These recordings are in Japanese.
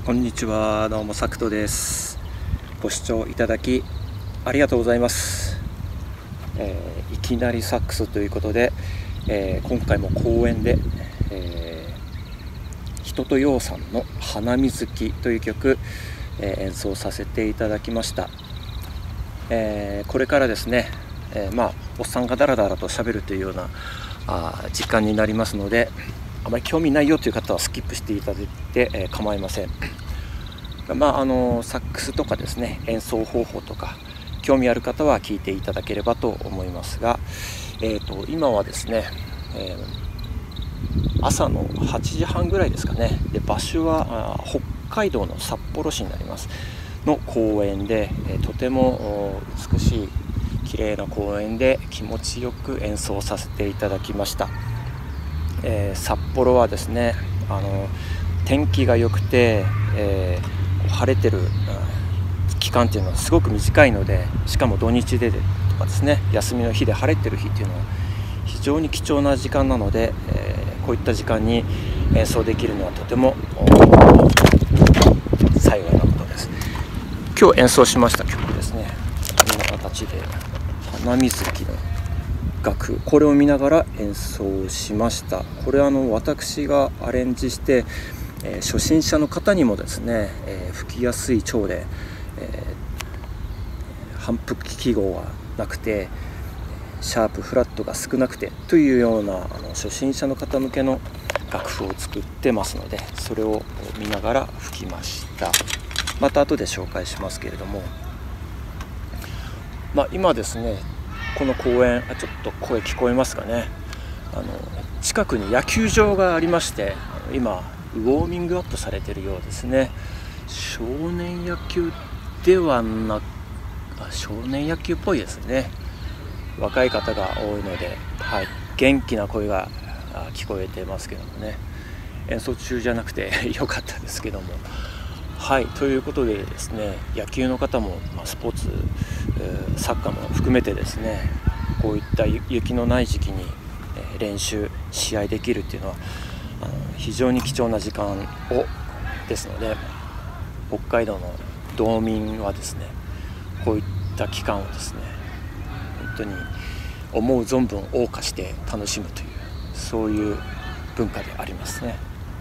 こんにちは、どうもサクトです。ご視聴いただきありがとうございます。いきなりサックスということで、今回も公演で、人とようさんの花水木という曲、演奏させていただきました。これからですね、おっさんがダラダラと喋るというような時間になりますので、あまり興味ないよという方はスキップしていただいて、構いません。サックスとかですね、演奏方法とか興味ある方は聞いていただければと思いますが、今はですね、朝の8時半ぐらいですかね。で、場所は北海道の札幌市になりますの公園で、とても美しい綺麗な公園で気持ちよく演奏させていただきました。札幌はですね、天気が良くて、晴れてる期間っていうのはすごく短いので、しかも土日でとかですね、休みの日で晴れてる日っていうのは非常に貴重な時間なので、こういった時間に演奏できるのはとても幸いなことです。今日演奏しました曲ですね、こんな形で花水木の楽、これを見ながら演奏しました。これは私がアレンジして、初心者の方にもですね、吹きやすい調で、反復記号がなくてシャープフラットが少なくてというような初心者の方向けの楽譜を作ってますので、それを見ながら吹きました。また後で紹介しますけれども、今ですね、この公園、ちょっと声聞こえますかね。近くに野球場がありまして、今ウォーミングアップされているようですね。少年野球ではなく、少年野球っぽいですね。若い方が多いので、元気な声が聞こえてますけどもね、演奏中じゃなくて良かったですけども、ということでですね、野球の方もスポーツ、サッカーも含めてですね、こういった雪のない時期に練習試合できるっていうのは非常に貴重な時間ですので、北海道の道民はですね、こういった期間をですね、本当に思う存分謳歌して楽しむという、そういう文化でありますね。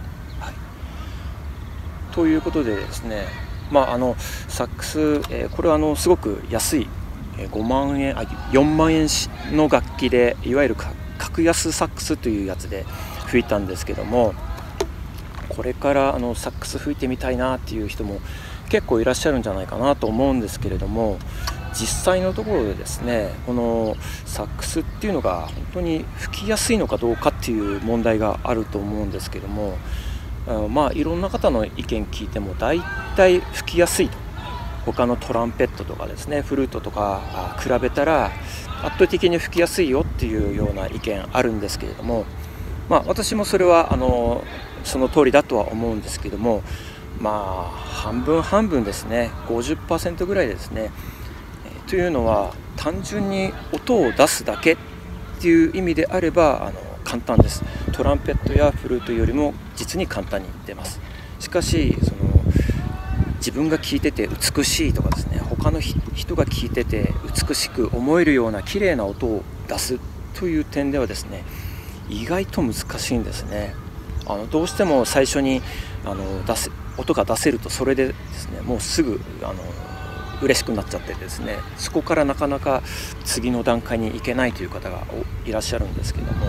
ということでですね、サックス、これはすごく安い5万円4万円の楽器で、いわゆる格安サックスというやつで吹いたんですけども、これからサックス吹いてみたいなっていう人も結構いらっしゃるんじゃないかなと思うんですけれども、実際のところでですね、このサックスっていうのが本当に吹きやすいのかどうかっていう問題があると思うんですけども、いろんな方の意見聞いても大体吹きやすいと、他のトランペットとかですね、フルートとか比べたら圧倒的に吹きやすいよっていうような意見あるんですけれども、私もそれはその通りだとは思うんですけども、半分半分ですね、50% ぐらいですね。というのは単純に音を出すだけっていう意味であれば簡単です。トランペットやフルートよりも実に簡単に出ます。しかし自分が聴いてて美しいとかですね、他の人が聴いてて美しく思えるような綺麗な音を出すという点ではですね、意外と難しいんですね。どうしても最初に音が出せると、それでですね、もうすぐ嬉しくなっちゃってですね、そこからなかなか次の段階に行けないという方がいらっしゃるんですけども、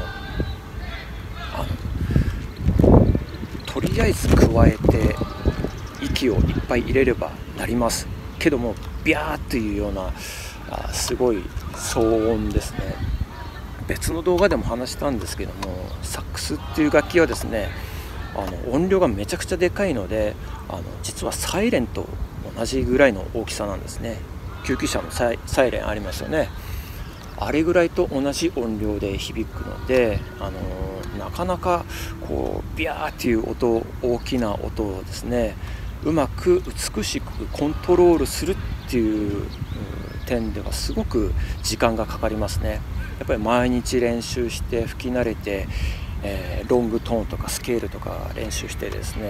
とりあえず加えて息をいっぱい入れればなりますけども、ビャーっていうようなすごい騒音ですね。別の動画でも話したんですけども、サックスっていう楽器はですね、音量がめちゃくちゃでかいので、実はサイレンと同じぐらいの大きさなんですね。救急車のサイレンありますよね。あれぐらいと同じ音量で響くので、なかなかこうビャーっていう音、大きな音をですね、うまく美しくコントロールするっていう点ではすごく時間がかかりますね。やっぱり毎日練習して吹き慣れて、ロングトーンとかスケールとか練習してですね、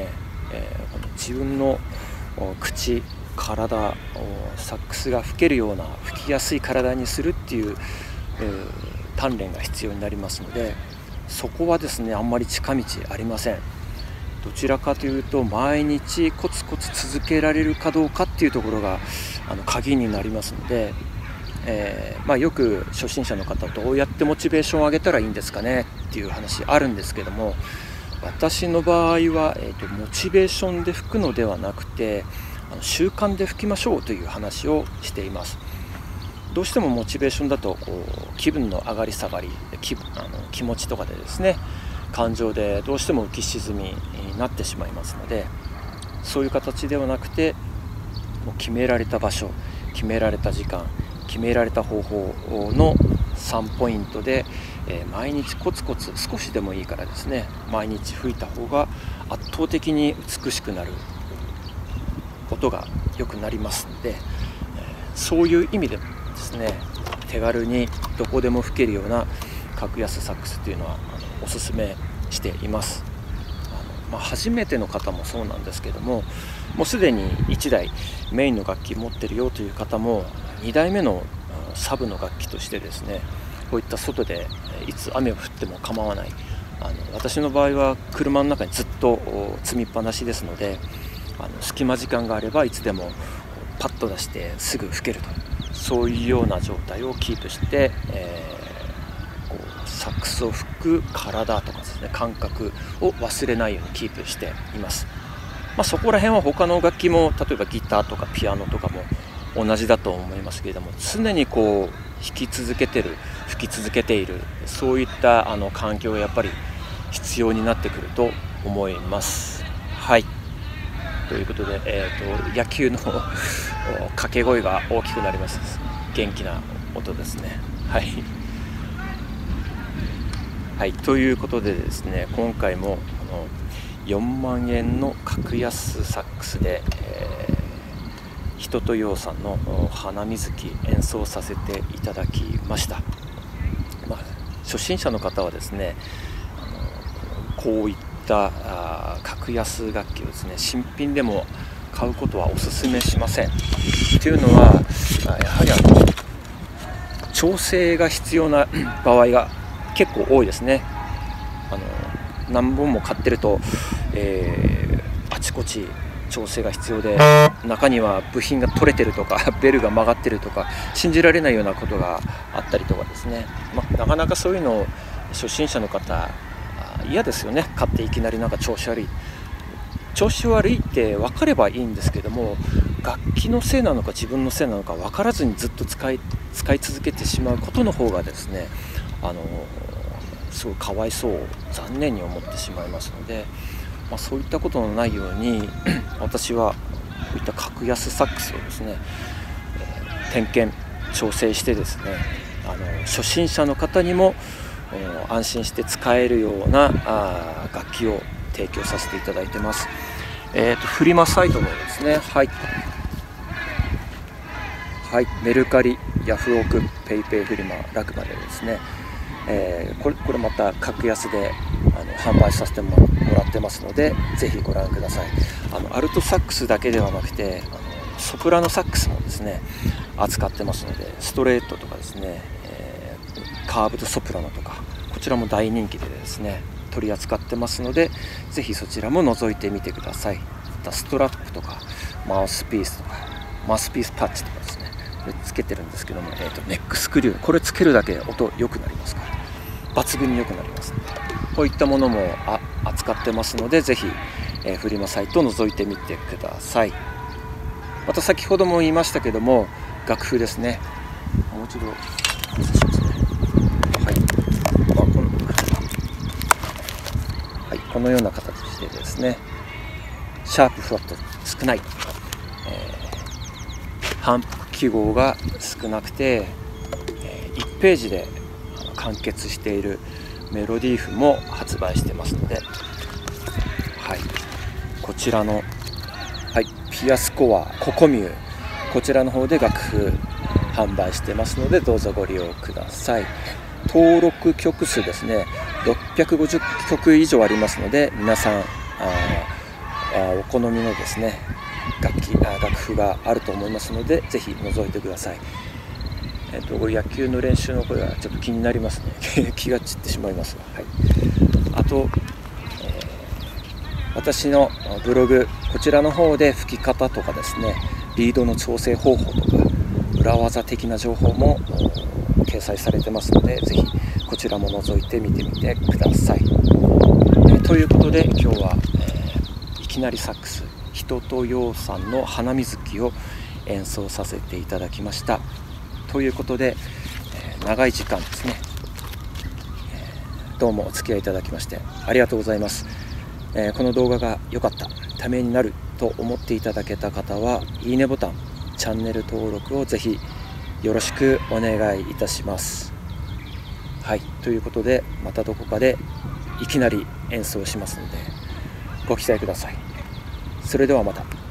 この自分の口、体をサックスが吹けるような、吹きやすい体にするっていう、鍛錬が必要になりますので、そこはですねあんまり近道ありません。どちらかというと毎日コツコツ続けられるかどうかっていうところが鍵になりますので、よく初心者の方どうやってモチベーションを上げたらいいんですかねっていう話あるんですけども、私の場合は、モチベーションで吹くのではなくて習慣で吹きましょうという話をしています。どうしてもモチベーションだと気分の上がり下がり、気持ちとかでですね、感情でどうしても浮き沈みになってしまいますので、そういう形ではなくてもう決められた場所、決められた時間、決められた方法の3ポイントで、毎日コツコツ少しでもいいからですね、毎日吹いた方が圧倒的に美しくなる、音が良くなりますので、そういう意味でもですね、手軽にどこでも吹けるような格安サックスというのはおすすめしています。初めての方もそうなんですけども、もうすでに1台メインの楽器持ってるよという方も2台目のサブの楽器としてですね、こういった外でいつ雨が降っても構わない、私の場合は車の中にずっと積みっぱなしですので、隙間時間があればいつでもパッと出してすぐ吹けると、そういうような状態をキープして、サックスを吹く体とかですね、感覚を忘れないようにキープしています。そこら辺は他の楽器も、例えばギターとかピアノとかも同じだと思いますけれども、常に弾き続けてる、吹き続けている、そういった環境がやっぱり必要になってくると思います。はい、ということで、野球の掛け声が大きくなります。元気な音ですね。はい、ということでですね、今回も4万円の格安サックスで、人とようさんの花水木演奏させていただきました。初心者の方はですね、こういった格安楽器をですね、新品でも買うことはお勧めしません。というのはやはり調整が必要な場合が結構多いですね。何本も買ってると、あちこち調整が必要で、中には部品が取れてるとかベルが曲がってるとか信じられないようなことがあったりとかですね、なかなかそういうのを初心者の方嫌ですよね。買っていきなり調子悪いって分かればいいんですけども、楽器のせいなのか自分のせいなのか分からずにずっと使い続けてしまうことの方がですね、すごいかわいそう、残念に思ってしまいますので、そういったことのないように私はこういった格安サックスをですね、点検調整してですね、初心者の方にも安心して使えるような楽器を提供させていただいてます。フリマサイトのですね、メルカリ、ヤフオク、ペイペイフリマ、ラクマでですね、これまた格安で販売させてもらってますので、ぜひご覧ください。アルトサックスだけではなくてソプラノサックスもですね扱ってますので、ストレートとかですね、カーブドソプラノとか、こちらも大人気でですね取り扱ってますので、ぜひそちらも覗いてみてください。またストラップとかマウスピースとかマウスピースパッチとかですね、これつけてるんですけども、ネックスクリュー、これつけるだけ音良くなりますから、抜群に良くなりますので、こういったものも扱ってますので、ぜひ、フリマサイトを覗いてみてください。また先ほども言いましたけども、楽譜ですね、もう一度お見せしますね。このような形でですね、シャープフラット少ない、反復記号が少なくて、1ページで完結しているメロディー譜も発売してますので、こちらの、ピアスコア、ココミュー、こちらの方で楽譜販売してますので、どうぞご利用ください。登録曲数ですね、650曲以上ありますので、皆さんお好みのですね楽譜があると思いますので、ぜひ覗いてください。野球の練習の声がちょっと気になりますね気が散ってしまいますが、はい、あと、私のブログ、こちらの方で吹き方とかですね、リードの調整方法とか裏技的な情報も掲載されてますので、ぜひこちらも覗いてみてみてください。ということで今日は、いきなりサックス人とようさんの花水木を演奏させていただきました。ということで、長い時間ですね、どうもお付き合いいただきましてありがとうございます。この動画が良かった、ためになると思っていただけた方は、いいねボタン、チャンネル登録をぜひよろしくお願いいたします。はい、ということでまたどこかでいきなり演奏しますのでご期待ください。それではまた。